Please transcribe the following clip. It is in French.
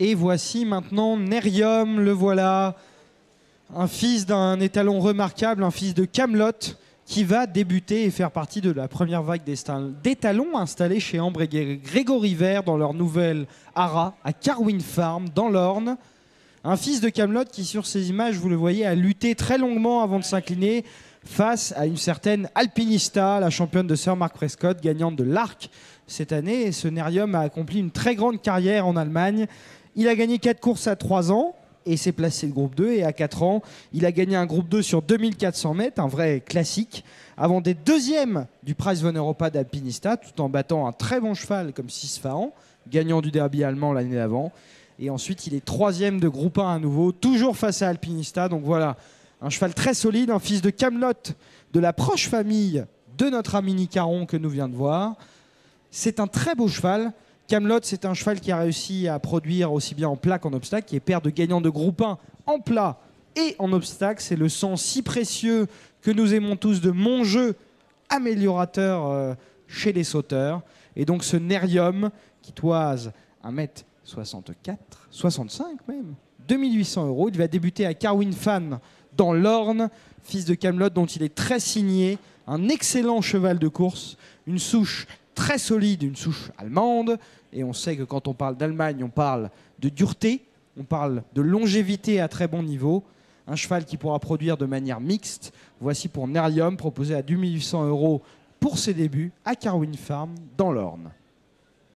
Et voici maintenant Nerium, le voilà, un fils d'un étalon remarquable, un fils de Camelot, qui va débuter et faire partie de la première vague d'étalons installés chez Ambre et Grégory Vert dans leur nouvelle Ara à Carwin Farm dans l'Orne. Un fils de Camelot qui, sur ces images, vous le voyez, a lutté très longuement avant de s'incliner face à une certaine Alpinista, la championne de Sir Mark Prescott, gagnante de l'Arc cette année. Et ce Nerium a accompli une très grande carrière en Allemagne. Il a gagné 4 courses à 3 ans et s'est placé le groupe 2. Et à 4 ans, il a gagné un groupe 2 sur 2400 mètres, un vrai classique, avant d'être deuxième du Prize von Europa d'Alpinista, tout en battant un très bon cheval comme Sisfahan, gagnant du derby allemand l'année d'avant. Et ensuite, il est troisième de groupe 1 à nouveau, toujours face à Alpinista. Donc voilà, un cheval très solide, un fils de Camelot, de la proche famille de notre ami Nicaron que nous venons de voir. C'est un très beau cheval. Camelot, c'est un cheval qui a réussi à produire aussi bien en plat qu'en obstacle, qui est père de gagnant de groupe 1 en plat et en obstacle. C'est le sang si précieux que nous aimons tous de Monjeu, améliorateur chez les sauteurs. Et donc ce Nerium qui toise 1m64, 65 même, 2800 €. Il va débuter à Carwin Farm dans l'Orne, fils de Camelot dont il est très signé, un excellent cheval de course, une souche très solide, une souche allemande. Et on sait que quand on parle d'Allemagne, on parle de dureté, on parle de longévité à très bon niveau. Un cheval qui pourra produire de manière mixte. Voici pour Nerium, proposé à 2800 € pour ses débuts à Carwin Farm dans l'Orne.